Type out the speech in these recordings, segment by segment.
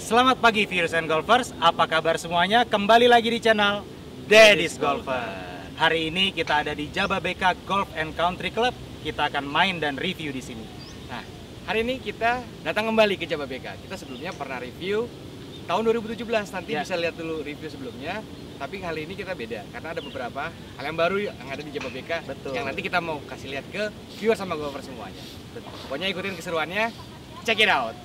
Selamat pagi viewers and golfers, apa kabar semuanya? Kembali lagi di channel Daddy's Golfer. Hari ini kita ada di Jababeka Golf and Country Club. Kita akan main dan review di sini. Nah, hari ini kita datang kembali ke Jababeka. Kita sebelumnya pernah review tahun 2017, nanti bisa lihat dulu review sebelumnya. Tapi kali ini kita beda, karena ada beberapa hal yang baru yang ada di Jababeka. Betul. Yang nanti kita mau kasih lihat ke viewers sama golfer semuanya. Betul. Pokoknya ikutin keseruannya, check it out.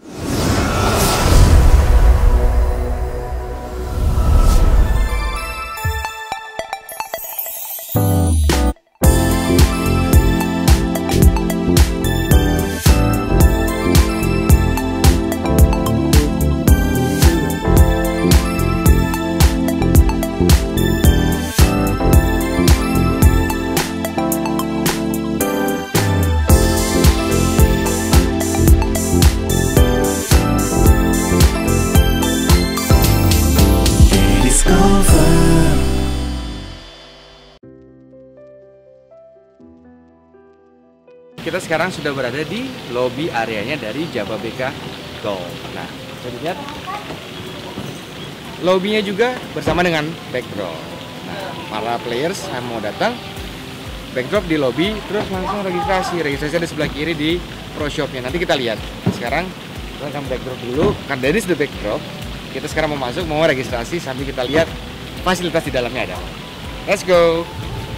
Kita sekarang sudah berada di lobby areanya dari Jababeka Golf. Nah, bisa dilihat lobbynya juga bersama dengan backdrop. Nah, para players yang mau datang backdrop di lobby, terus langsung registrasi. Registrasi ada sebelah kiri di pro shopnya. Nanti kita lihat. Sekarang kita akan backdrop dulu. Kan dari the backdrop, kita sekarang mau masuk, mau registrasi sambil kita lihat fasilitas di dalamnya ada. Let's go.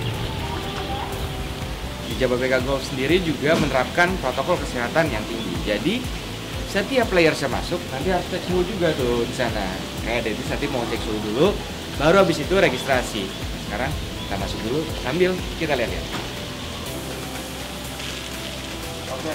Jababeka Golf sendiri juga menerapkan protokol kesehatan yang tinggi. Jadi setiap player yang masuk nanti harus cek suhu juga tuh di sana. Kayak Dedi nanti mau cek suhu dulu, baru habis itu registrasi. Sekarang kita masuk dulu sambil kita lihat ya. Oke.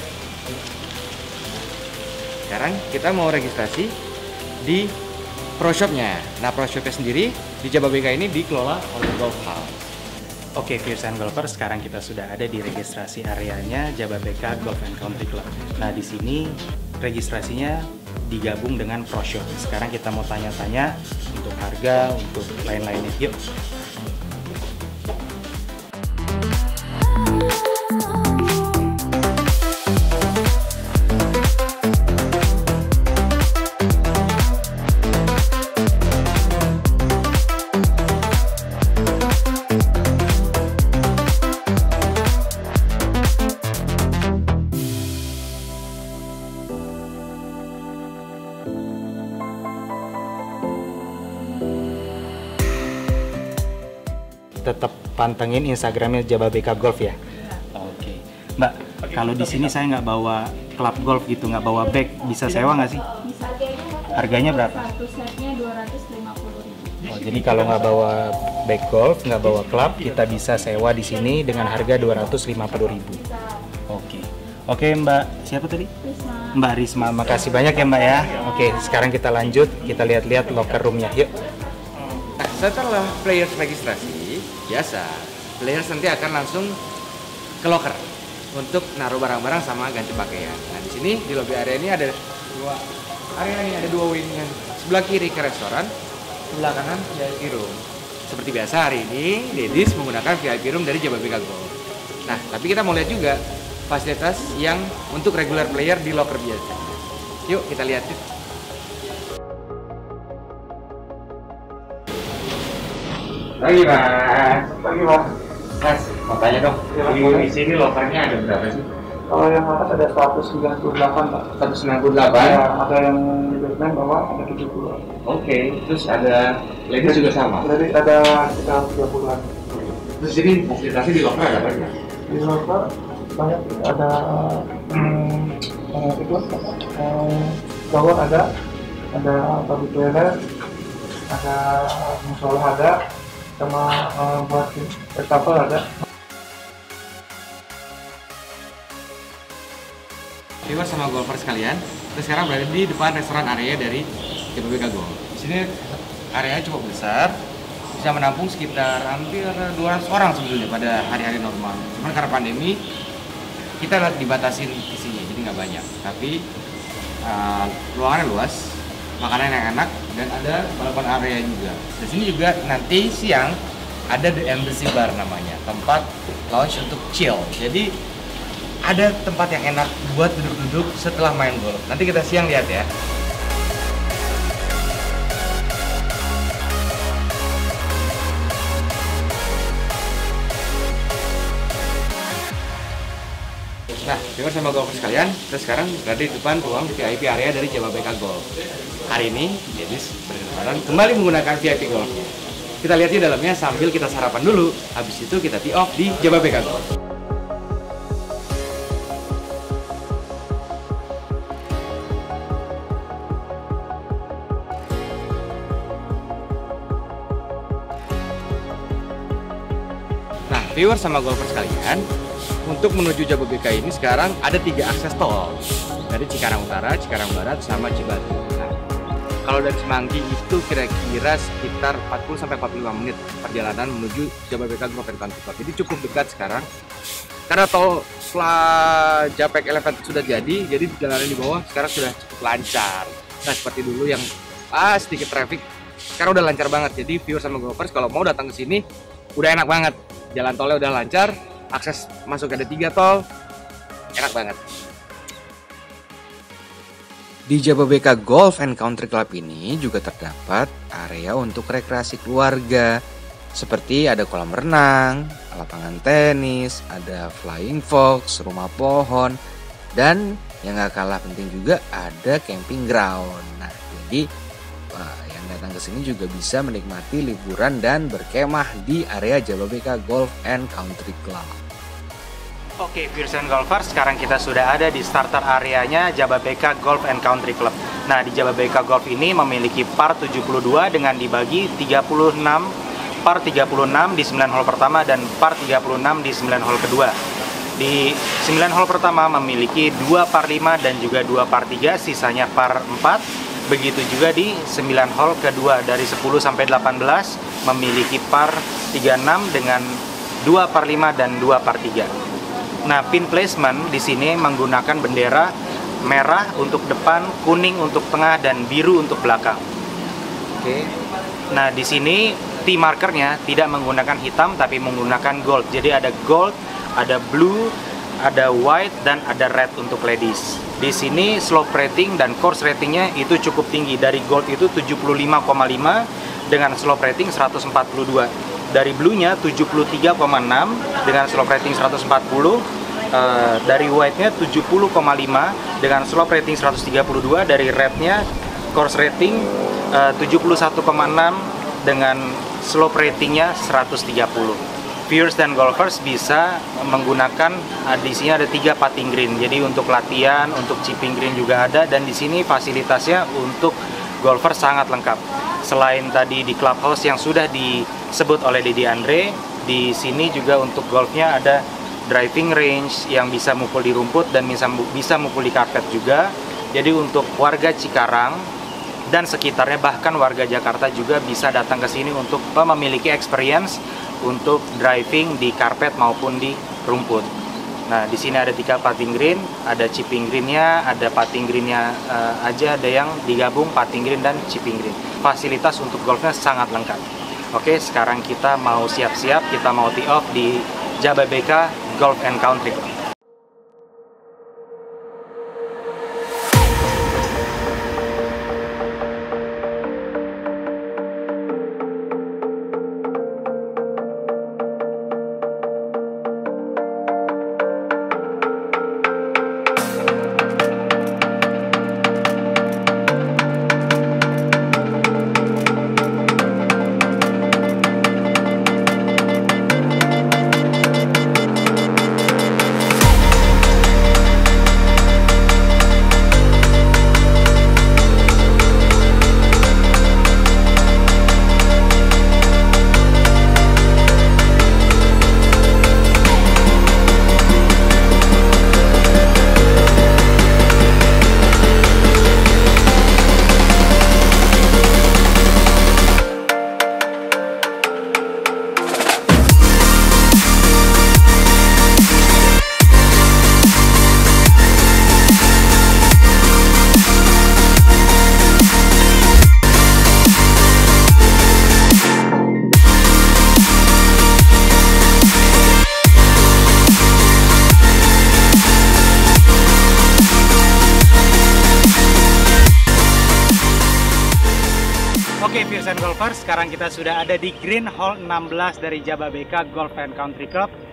Sekarang kita mau registrasi di pro shopnya. Nah, pro shopnya sendiri di Jababeka ini dikelola oleh Golf House. Oke, viewers and golfers, sekarang kita sudah ada di registrasi areanya Jababeka Golf and Country Club. Nah, di sini registrasinya digabung dengan pro shop. Sekarang kita mau tanya-tanya untuk harga, untuk lain-lainnya. Yuk. Tetap pantengin Instagramnya Jababeka Golf ya. Oke, Mbak. Kalau di sini saya nggak bawa klub golf gitu, nggak bawa bag, bisa sewa nggak sih? Bisa. Harganya berapa? Satu setnya 250.000. Oh, jadi kalau nggak bawa bag golf, nggak bawa klub, kita bisa sewa di sini dengan harga 250.000. Bisa. Oke, Mbak. Siapa tadi? Risma. Mbak Risma. Makasih banyak ya, Mbak ya. Oke, sekarang kita lanjut, kita lihat-lihat locker roomnya. Yuk. Nah, setelah players registrasi, biasa players nanti akan langsung ke locker untuk naruh barang-barang sama ganti pakaian. Nah, di sini di lobby area ini ada dua area, ini ada dua wing. Sebelah kiri ke restoran, sebelah kanan VIP room. Seperti biasa hari ini Daddy's menggunakan VIP room dari Jababeka Golf. Nah, tapi kita mau lihat juga fasilitas yang untuk regular player di locker biasa. Yuk kita lihat. Pagi Mas. Pagi Mas. Mas, mau tanya dong. Di sini lokernya ada berapa sih? Kalau yang atas ada 198 Pak. 198. Ya, ada yang di basement bawah ada 70. Oke, terus ada ladies juga sama. Jadi ada sekitar 30-an. Terus ini fasilitasnya di loker ada apa aja? Di loker banyak ada itu shower ada public toilet, ada musola ada, sama buat wastafel ada. Viewers sama golfer sekalian, kita sekarang berada di depan restoran area dari Jababeka Golf. Di sini areanya cukup besar, bisa menampung sekitar hampir 200 orang sebetulnya pada hari-hari normal. Cuman karena pandemi, kita dibatasin isinya, jadi nggak banyak. Tapi ruangannya luas, makanan yang enak, dan ada balapan area juga. Di sini juga nanti siang ada The Embassy Bar namanya, tempat lounge untuk chill. Jadi ada tempat yang enak buat duduk-duduk setelah main golf. Nanti kita siang lihat ya. Nah, viewers sama golfer sekalian, kita sekarang berada di depan ruang VIP area dari Jababeka Golf. Hari ini, Dennis berkesempatan kembali menggunakan VIP Golf. Kita lihat di dalamnya sambil kita sarapan dulu. Habis itu kita tee off di Jababeka Golf. Nah, viewers sama golfer sekalian, untuk menuju Jababeka ini sekarang ada 3 akses tol dari Cikarang Utara, Cikarang Barat, sama Cibatu. Nah, kalau dari Semanggi itu kira-kira sekitar 40-45 menit perjalanan menuju Jababeka Golf and Country Club. Jadi cukup dekat sekarang. Karena tol setelah Japek Elevated sudah jadi jalanan di bawah sekarang sudah cukup lancar. Nah, seperti dulu yang sedikit traffic, sekarang udah lancar banget. Jadi viewers sama golfers kalau mau datang ke sini udah enak banget. Jalan tolnya udah lancar, akses masuk ada 3 tol, enak banget. Di Jababeka Golf and Country Club ini juga terdapat area untuk rekreasi keluarga, seperti ada kolam renang, lapangan tenis, ada flying fox, rumah pohon, dan yang gak kalah penting juga ada camping ground. Nah, jadi yang datang ke sini juga bisa menikmati liburan dan berkemah di area Jababeka Golf and Country Club. Oke, viewers and golfers, sekarang kita sudah ada di starter areanya Jababeka Golf and Country Club. Nah, di Jababeka Golf ini memiliki par 72 dengan dibagi 36 par 36 di 9 hole pertama dan par 36 di 9 hole kedua. Di 9 hole pertama memiliki 2 par 5 dan juga 2 par 3, sisanya par 4. Begitu juga di 9 hole kedua dari 10 sampai 18 memiliki par 36 dengan 2 par 5 dan 2 par 3. Nah, pin placement di sini menggunakan bendera merah untuk depan, kuning untuk tengah, dan biru untuk belakang. Oke. Nah, di sini tee markernya tidak menggunakan hitam tapi menggunakan gold. Jadi ada gold, ada blue, ada white, dan ada red untuk ladies. Di sini slope rating dan course ratingnya itu cukup tinggi. Dari gold itu 75,5 dengan slope rating 142. Dari blue-nya 73,6 dengan slope rating 140. Dari white-nya 70,5 dengan slope rating 132. Dari red-nya course rating 71,6 dengan slope ratingnya 130. Viewers dan golfers bisa menggunakan, di sini ada 3 putting green. Jadi untuk latihan, untuk chipping green juga ada, dan di sini fasilitasnya untuk golfer sangat lengkap. Selain tadi di clubhouse yang sudah disebut oleh Dedi Andre, di sini juga untuk golfnya ada driving range yang bisa mukul di rumput dan bisa mukul di karpet juga. Jadi untuk warga Cikarang dan sekitarnya, bahkan warga Jakarta juga bisa datang ke sini untuk memiliki experience untuk driving di karpet maupun di rumput. Nah, di sini ada 3 putting green, ada chipping greennya, ada putting greennya aja, ada yang digabung putting green dan chipping green. Fasilitas untuk golfnya sangat lengkap. Oke, sekarang kita mau siap-siap, kita mau tee off di Jababeka Golf and Country Club. Oke, viewers and golfers, sekarang kita sudah ada di green hole 16 dari Jababeka Golf and Country Club.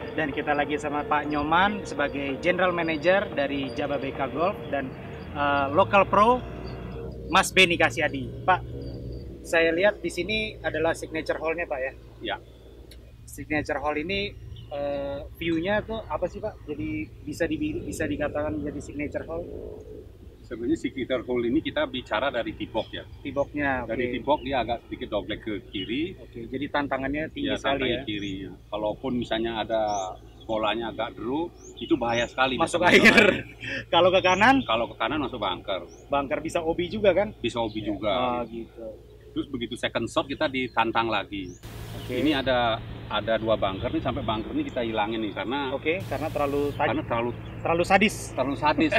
Dan kita lagi sama Pak Nyoman sebagai General Manager dari Jababeka Golf dan Local Pro Mas Beni Kasyadi. Pak, saya lihat di sini adalah signature hall-nya Pak ya? Ya. Signature hall ini view-nya tuh apa sih Pak? Jadi bisa dikatakan menjadi signature hall? Sebenarnya signature hole ini kita bicara dari tee-box ya. Tee-box-nya, oke. Dari tee-box dia agak sedikit doblek ke kiri. Oke, jadi tantangannya tinggi Ya, sekali tantangannya ya. kiri. Kalaupun misalnya ada bolanya agak deru, itu bahaya sekali. Masuk bisa air. Kalau ke kanan, Kalau ke kanan masuk bunker. bunker bisa OB juga kan? Bisa OB juga. Oh gitu. Terus begitu second shot kita ditantang lagi. Oke. Ini ada 2 bunker nih, sampai bunker ini kita hilangin nih karena Oke, karena terlalu terlalu sadis. sadis.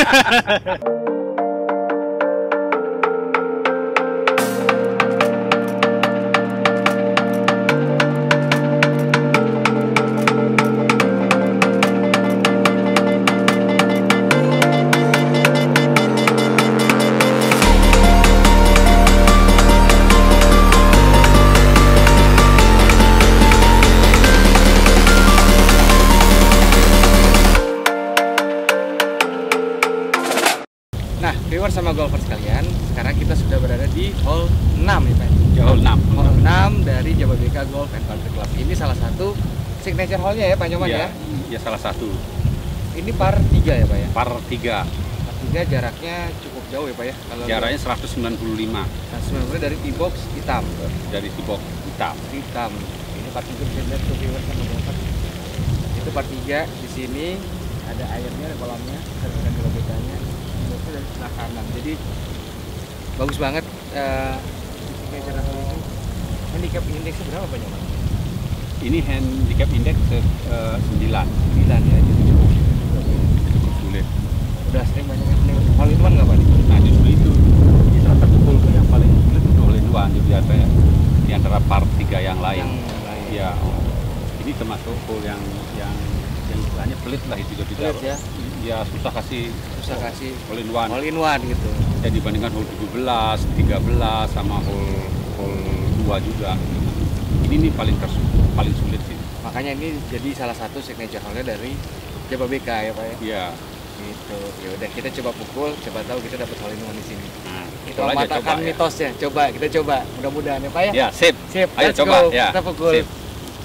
Nah, viewers sama golfers sekalian, sekarang kita sudah berada di hole 6 ya Pak. Hole 6. Hole 6 dari Jababeka Golf and Country Club. Ini salah satu signature hole-nya ya Pak Nyoman ya. Ya salah satu. Ini par 3 ya Pak ya. Par 3. Par 3 jaraknya cukup jauh ya Pak ya. Kalau Jaraknya 195 sebenarnya dari tee-box hitam. dari tee-box hitam. Hitam. Ini par 3 bisa lihat tuh viewers sama golfers. Itu par 3 di sini ada airnya, ada kolamnya, ada Jababekanya. Tee-boxnya dari sebelah kanan. Jadi bagus banget signature hole ini. Handicap indeksnya berapa Pak Nyoman? Ini handicap index 9. 9 ya, jadi cukup Sulit. udah sering banyak yang hole in one nggak Pak? Nah justru itu di salah satu hole itu yang paling sulit itu hole in one biasa ya. Di antara par 3 yang lain. lain. Ya. Ini termasuk hole yang istilahnya pelit lah itu jadi Pelit ya? Ya susah kasih hole in one. Hole in one gitu. Ya dibandingkan hole 17, 13 sama hole 2 juga. Ini nih paling sulit sih. Makanya ini jadi salah satu signature hole dari Jababeka ya Pak ya. Iya. Gitu. Ya udah kita coba pukul, coba tahu kita dapat hole in one di sini. Nah, Kita itulah aja mematahkan coba ya. mitosnya. Coba kita coba. Mudah-mudahan ya Pak ya. Ya, sip. Sip. Ayo Let's coba go. ya. Kita pukul. Sip.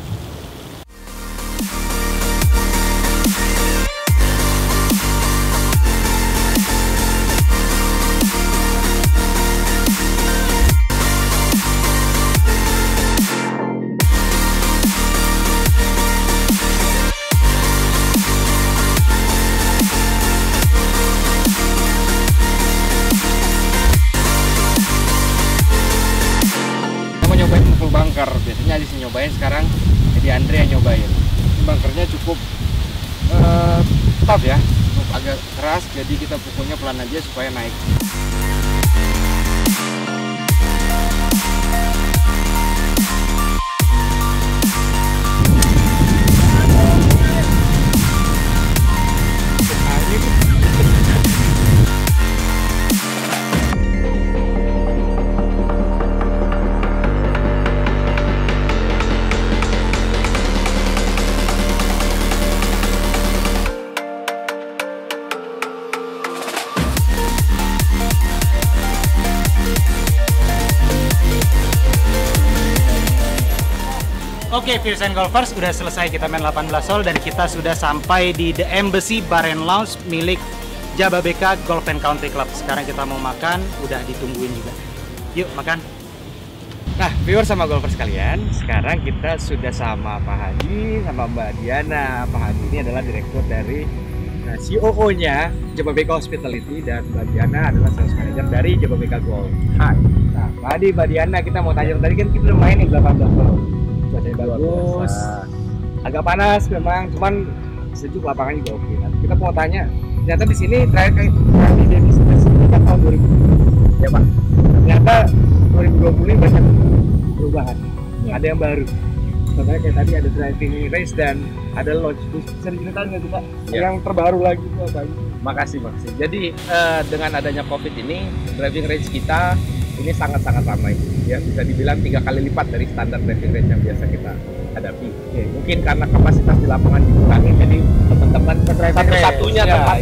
Kita mau nyobain pukul bunker. Biasanya Alis yang nyobain, sekarang jadi Andre yang nyobain. Bunkernya cukup tough ya, cukup agak keras, jadi kita pukulnya pelan aja supaya naik. Oke, viewers and golfers, udah selesai kita main 18 hole dan kita sudah sampai di The Embassy Bar and Lounge milik Jababeka Golf and Country Club. Sekarang kita mau makan, udah ditungguin juga. Yuk makan. Nah, viewers sama golfers sekalian, sekarang kita sudah sama Pak Haji, sama Mbak Diana. Pak Haji ini adalah direktur dari COO-nya Jababeka Hospitality dan Mbak Diana adalah sales manager dari Jababeka Golf. Hai. Nah, Pak Haji, Mbak Diana, kita mau tanya tadi kan kita udah main nih 18 hole. Cuacanya bagus, agak panas memang, cuman sejuk, lapangan juga oke. Nah, kita mau tanya, ternyata di sini terakhir kali Dennis kan tahun 2000, ya Pak. Ternyata 2020 ini banyak perubahan, ada yang baru. Contohnya kayak tadi ada driving race dan ada lodge. Bisa diceritain nggak tuh Pak? Ya. Yang terbaru lagi itu apa? Makasih. Jadi dengan adanya COVID ini, driving range kita ini sangat-sangat ramai. Ya, bisa dibilang 3 kali lipat dari standar driving range yang biasa kita hadapi. Mungkin karena kapasitas di lapangan dikurangi, jadi teman-teman satu-satunya tempat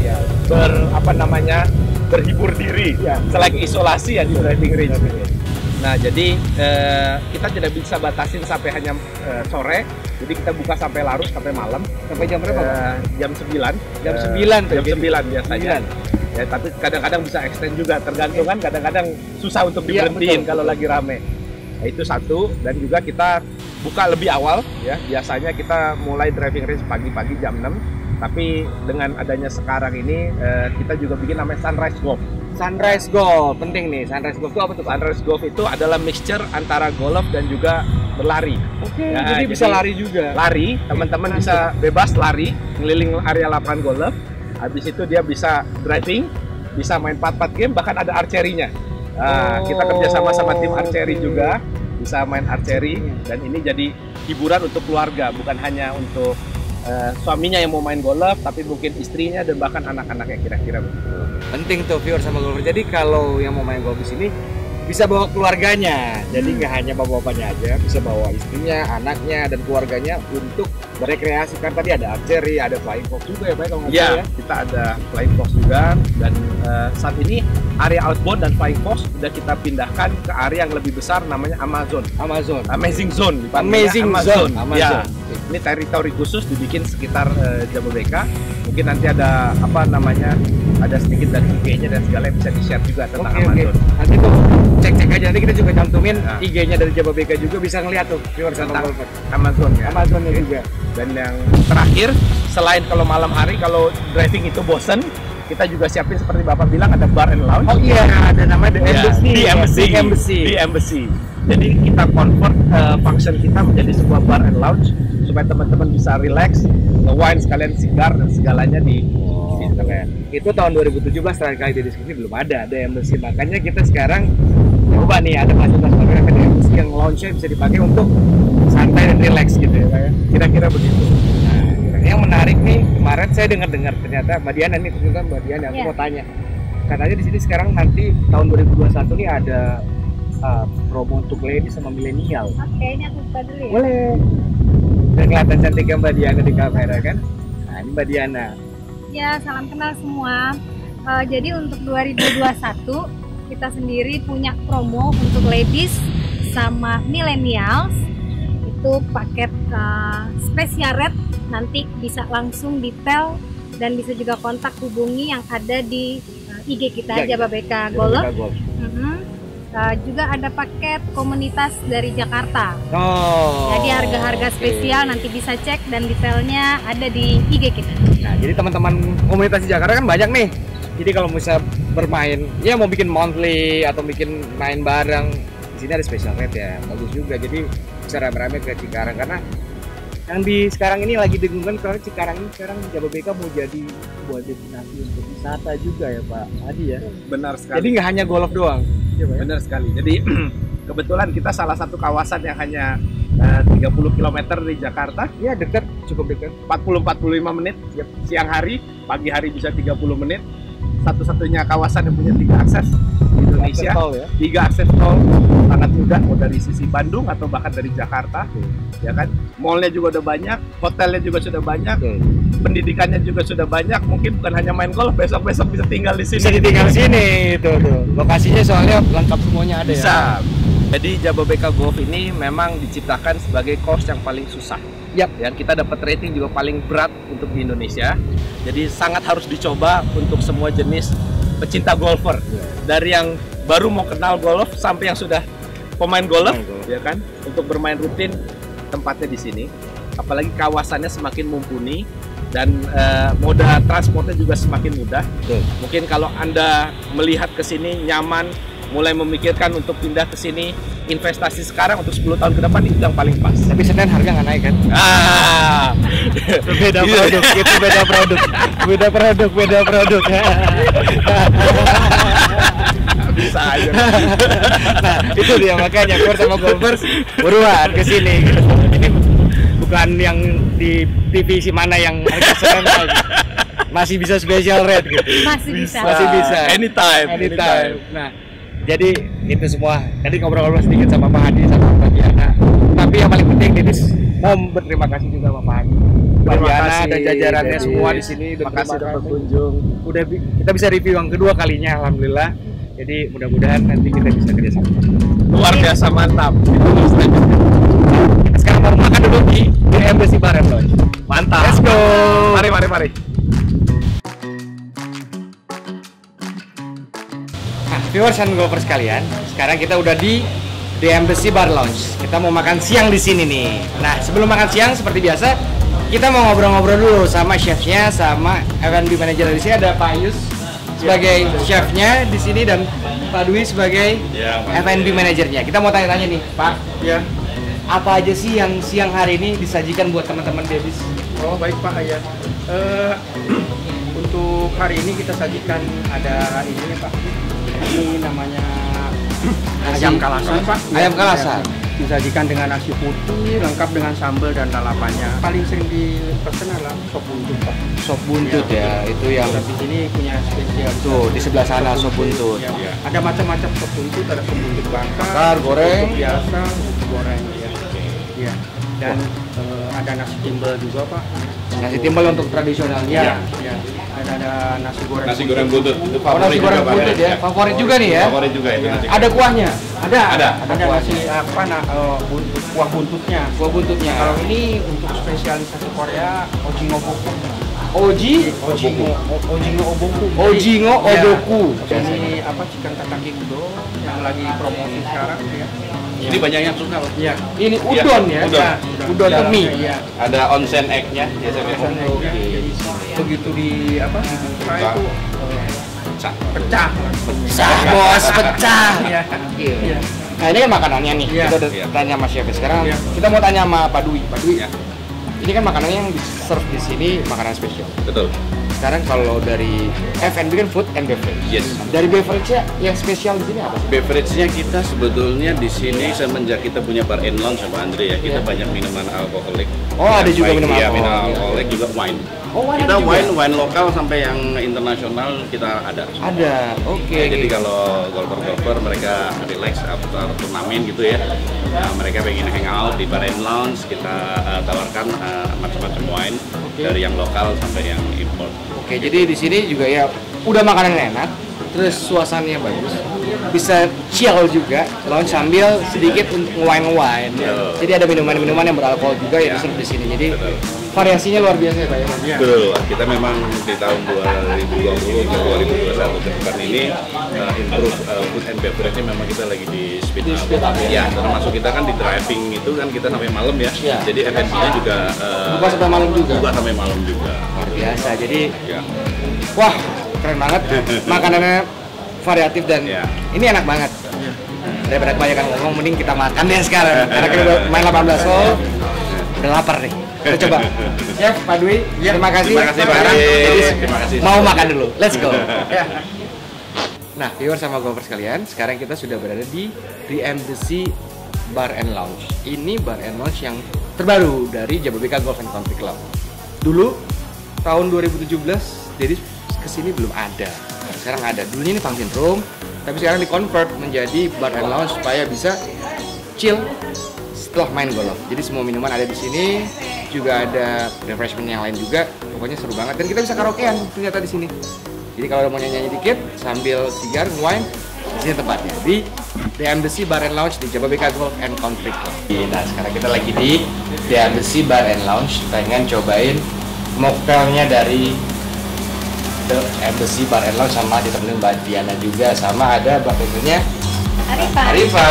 berhibur diri selain isolasi ya di driving range. Nah, jadi kita tidak bisa batasin sampai hanya sore. Jadi kita buka sampai larut, sampai malam. Sampai jam berapa? Jam 9. Jam 9 tuh. Jam 9 biasanya. Ya, tapi kadang-kadang bisa extend juga, tergantung kan. Kadang-kadang susah untuk diberhentiin kalau lagi rame. Nah, itu satu. Dan juga kita buka lebih awal ya. Biasanya kita mulai driving range pagi-pagi jam 6. Tapi dengan adanya sekarang ini kita juga bikin namanya Sunrise Golf. Sunrise Golf, penting nih. Sunrise Golf itu apa tuh? Sunrise Golf itu adalah mixture antara golf dan juga berlari. Oke, Ya, jadi bisa lari juga. Lari, teman-teman bisa bebas lari ngeliling area lapangan golf. Habis itu dia bisa driving, bisa main pat-pat game, bahkan ada archery-nya. Nah, kita kerjasama sama tim archery juga, bisa main archery, dan ini jadi hiburan untuk keluarga, bukan hanya untuk suaminya yang mau main golf, tapi mungkin istrinya dan bahkan anak-anaknya kira-kira begitu. Penting tuh viewer sama golfer. Jadi kalau yang mau main golf di sini bisa bawa keluarganya. Jadi nggak hanya bawa-bapaknya aja, bisa bawa istrinya, anaknya, dan keluarganya untuk berekreasi. Kan tadi ada archery, ada flying fox juga ya Pak kalau nggak salah Ya, kita ada flying fox juga, dan saat ini area outbound dan flying fox sudah kita pindahkan ke area yang lebih besar namanya Amazon. Amazing Zone. dipanggilnya Amazing Amazon. Zone. Ya, ini teritori khusus dibikin sekitar Jababeka. Mungkin nanti ada ada sedikit dari IG-nya dan segala yang bisa di-share juga tentang Amazon. Nanti tuh cek-cek aja, nanti kita juga cantumin Ya. IG-nya dari Jababeka juga, bisa ngeliat tuh viewer sama Tentang golfer. Amazon ya. Amazonnya juga. Dan yang terakhir, selain kalau malam hari kalau driving itu bosen, kita juga siapin seperti Bapak bilang ada bar and lounge. Oh iya, ada namanya The Embassy. The Embassy. Jadi kita convert function kita menjadi sebuah bar and lounge supaya teman-teman bisa relax, nge-wine sekalian cigar dan segalanya di situ ya. Itu tahun 2017 terakhir kali di diskusi belum ada The Embassy. Makanya kita sekarang coba nih ada fasilitas pameran The Embassy yang lounge-nya bisa dipakai untuk santai dan relax gitu ya Pak ya. Kira-kira begitu. Nah, yang menarik nih, kemarin saya dengar ternyata Mbak Diana nih, ternyata Mbak Diana, aku Iya. mau tanya. Katanya di sini sekarang nanti tahun 2021 nih ada promo untuk ladies sama milenial. Oke, ini aku buka dulu ya. Boleh. Dan kelihatan cantiknya Mbak Diana di kamera kan? Nah, ini Mbak Diana. Ya, salam kenal semua. Jadi untuk 2021 kita sendiri punya promo untuk ladies sama millennials. Itu paket spesial rate, nanti bisa langsung detail dan bisa juga kontak hubungi yang ada di IG kita Ya, Jababeka Golf. Golf. Juga ada paket komunitas dari Jakarta. Oh. Jadi harga-harga oke. spesial nanti bisa cek dan detailnya ada di IG kita. Nah, jadi teman-teman komunitas di Jakarta kan banyak nih. Jadi kalau bisa bermain, ya mau bikin monthly atau bikin main bareng, di sini ada special rate ya, bagus juga. Jadi bisa rame-rame ke Cikarang, karena yang di sekarang ini lagi dengungkan kalau Cikarang ini sekarang Jababeka mau jadi sebuah destinasi untuk wisata juga ya Pak Adi ya. Benar sekali. Jadi nggak hanya golf doang. Iya, Pak, ya? Benar sekali. Jadi kebetulan kita salah satu kawasan yang hanya 30 km dari Jakarta, Iya, dekat, cukup dekat. 40-45 menit siang hari, pagi hari bisa 30 menit. Satu-satunya kawasan yang punya 3 akses di Indonesia. Tol ya. 3 akses tol sangat mudah, mau dari sisi Bandung atau bahkan dari Jakarta, ya kan. Mallnya juga udah banyak, hotelnya juga sudah banyak, Oke. pendidikannya juga sudah banyak. Mungkin bukan hanya main golf, besok-besok bisa tinggal di sini. Bisa ditinggal sini tuh. Lokasinya soalnya lengkap semuanya ada Bisa. ya. Jadi Jababeka Golf ini memang diciptakan sebagai course yang paling susah. Yap. Dan kita dapat rating juga paling berat untuk di Indonesia. Jadi sangat harus dicoba untuk semua jenis pecinta golfer. Dari yang baru mau kenal golf sampai yang sudah pemain golf, ya kan? Untuk bermain rutin tempatnya di sini. Apalagi kawasannya semakin mumpuni dan moda transportnya juga semakin mudah. Betul. Mungkin kalau Anda melihat ke sini nyaman, mulai memikirkan untuk pindah ke sini, investasi sekarang untuk 10 tahun ke depan itu yang paling pas. Tapi Senin harga nggak naik kan? Beda produk, itu beda produk. Bisa aja. Nah, itu dia makanya Golf sama Golfers buruan ke sini. Ini bukan yang di TV mana yang harga sekarang masih bisa special rate gitu. Masih bisa. Masih bisa. Anytime. Nah, jadi itu semua. Tadi ngobrol-ngobrol sedikit sama Pak Hadi sama Mbak Diana. Tapi yang paling penting, Didis, mau berterima kasih juga Bapak Hadi, Terima Diana kasih, dan jajarannya Dennis. semua di sini. Terima kasih sudah berkunjung. Udah kita bisa review yang kedua kalinya, alhamdulillah. Jadi mudah-mudahan nanti kita bisa kerjasama. Luar biasa mantap. Sekarang mau makan dulu di Embassy Bar and Lounge. Mantap. Let's go. Mari. Nah, viewers and golfers sekalian, sekarang kita udah di The Embassy Bar Lounge. Kita mau makan siang di sini nih. Nah, sebelum makan siang seperti biasa, kita mau ngobrol-ngobrol dulu sama chefnya, sama F&B manager di sini. Ada Pak Yus sebagai chefnya di sini dan Pak Dwi sebagai F&B manajernya. Kita mau tanya-tanya nih, Pak. Ya. Apa aja sih yang siang hari ini disajikan buat teman-teman Dedis? Oh baik Pak ya. Untuk hari ini kita sajikan ada ini Pak. Ini namanya ayam kalasan Pak. Ayam kalasan. Disajikan dengan nasi putih lengkap dengan sambal dan lalapannya. Paling sering dipesan adalah sop buntut Pak. Sop buntut ya, itu yang Di sini punya spesial tuh di sebelah sana sop buntut. Ya. Ada macam-macam sop buntut, ada sop buntut Bakar, goreng. sop biasa, goreng ya. Ya. Dan ada nasi timbel juga Pak. Nasi timbel untuk tradisionalnya. Ya. Dan ada nasi goreng. Nasi goreng buntut. Itu Oh, nasi goreng buntut ya, favorit juga nih ya. Favorit juga itu nasi. Ada kuahnya? Ada. Ada kuahnya. nasi apa buntut, kuah buntutnya. Kuah buntutnya. Kalau ini untuk spesialisasi Korea, ojingo boku. Ojingo oboku. Ojingo oboku. Ya. Ini apa chicken tataki udo yang lagi promosi sekarang ya. Ini banyak yang suka loh. Iya. Ini udon ya. Udon. Udon Ya, mie. Iya. Ada onsen egg-nya biasanya. Begitu di apa? Dibuka itu pecah. Pecah, bos, pecah. Iya. Iya. Nah, ini kan makanannya nih. Iya. Kita udah Iya. tanya sama chef. Sekarang Iya. kita mau tanya sama Pak Dwi. Pak Dwi, Ya. ini kan makanannya yang di-serve di sini makanan spesial. Betul. Sekarang kalau dari F&B kan food and beverage. Yes. Dari beverage-nya yang spesial di sini apa sih? Beverage-nya kita sebetulnya di sini semenjak kita punya bar and lounge sama Andre ya, kita Iya. banyak minuman alkoholik. Oh, ada juga Baik, minuman iya, alkohol. minuman alkoholik juga wine. Oh, wine Kita ada juga? wine lokal sampai yang internasional kita ada. Ada. Oke. Ya, jadi kalau golfer-golfer mereka relax after turnamen gitu ya, nah, mereka pengen hangout di bar and lounge, kita tawarkan macam-macam wine dari yang lokal sampai yang import. Oke, jadi di sini juga ya udah makanan enak, terus suasananya bagus, bisa chill juga, lounge sambil sedikit wine-wine. Betul. Jadi ada minuman-minuman yang beralkohol juga yang diserve di sini. Jadi Betul. variasinya luar biasa ya Pak ya. Betul, kita memang di tahun 2020 ke 2021 ke depan ini improve food and beverage-nya memang kita lagi di speed up. Ya, termasuk kita kan di driving itu kan kita sampai malam ya. Iya. Jadi F&B-nya juga Buka sampai malam juga. buka sampai malam juga. Luar biasa. Jadi Ya. wah, keren banget. Makanannya variatif dan Iya. ini enak banget. Daripada kebanyakan ngomong, mending kita makan deh sekarang. Karena kita udah main 18 hole, udah lapar nih. Kita coba. Chef, Pak Dwi, terima kasih. Terima kasih, Pak. Sekarang jadi Terima kasih. mau makan dulu. Let's go. Nah, viewers sama golfers sekalian, sekarang kita sudah berada di The Embassy Bar and Lounge. Ini bar and lounge yang terbaru dari Jababeka Golf and Country Club. Dulu tahun 2017, jadi kesini belum ada. Nah, sekarang ada. Dulunya ini function room, tapi sekarang di-convert menjadi bar and lounge supaya bisa chill setelah main golf. Jadi semua minuman ada di sini, juga ada refreshment yang lain juga. Pokoknya seru banget dan kita bisa karaokean ternyata di sini. Jadi kalau mau nyanyi dikit sambil sigar, wine, di sini tempatnya di The Embassy Bar and Lounge di Jababeka Golf and Country Club. Nah, sekarang kita lagi di The Embassy Bar and Lounge, pengen cobain mocktailnya dari The Embassy Bar and Lounge sama ditemenin Mbak Diana juga, sama ada Mbak Petunya Arifa.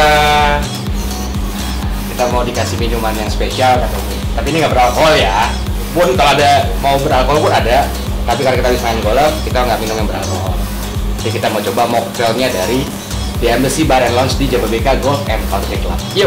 Kita mau dikasih minuman yang spesial katanya. Tapi ini nggak beralkohol ya. Pun kalau ada mau beralkohol pun ada. Tapi karena kita habis main golf, kita nggak minum yang beralkohol. Jadi kita mau coba mocktailnya dari The Embassy Bar and Lounge di Jababeka Golf and Country Club. Yuk.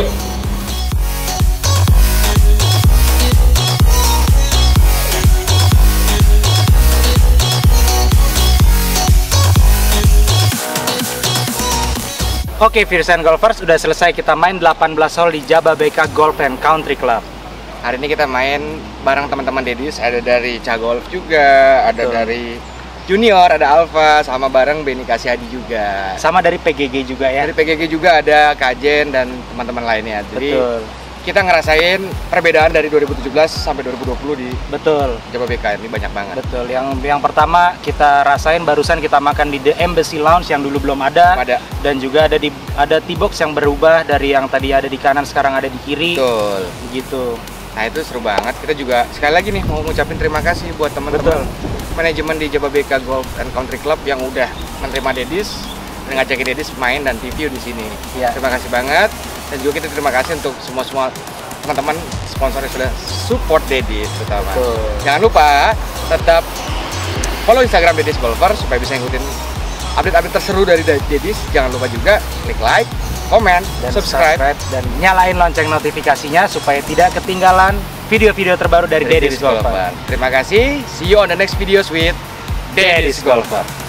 Oke, viewers and golfers, sudah selesai kita main 18 hole di Jababeka Golf and Country Club. Hari ini kita main bareng teman-teman Dedis, ada dari Cagolf juga, ada dari Junior, ada Alpha, sama bareng Beni Kasih Hadi juga. Sama dari PGG juga ya. Dari PGG juga ada Kajen dan teman-teman lainnya. Jadi Betul. kita ngerasain perbedaan dari 2017 sampai 2020 di Betul. Jababeka ini banyak banget. Betul. Yang pertama kita rasain barusan kita makan di The Embassy Lounge yang dulu belum ada. Dan juga ada T-box yang berubah dari yang tadi ada di kanan sekarang ada di kiri. Betul. Gitu. Nah itu seru banget. Kita juga sekali lagi nih mau ngucapin terima kasih buat teman-teman manajemen di Jababeka Golf and Country Club yang udah menerima Dedis dan ngajakin Dedis main dan review di sini. Ya. Terima kasih banget. Dan juga kita terima kasih untuk semua teman-teman sponsor yang sudah support Dedis terutama. Jangan lupa tetap follow Instagram Dedis Golfer supaya bisa ngikutin update-update terseru dari Dedis. Jangan lupa juga klik like, komen, dan subscribe dan nyalain lonceng notifikasinya supaya tidak ketinggalan video-video terbaru dari Dedis Golfer. Terima kasih. See you on the next videos with Dedis Golfer.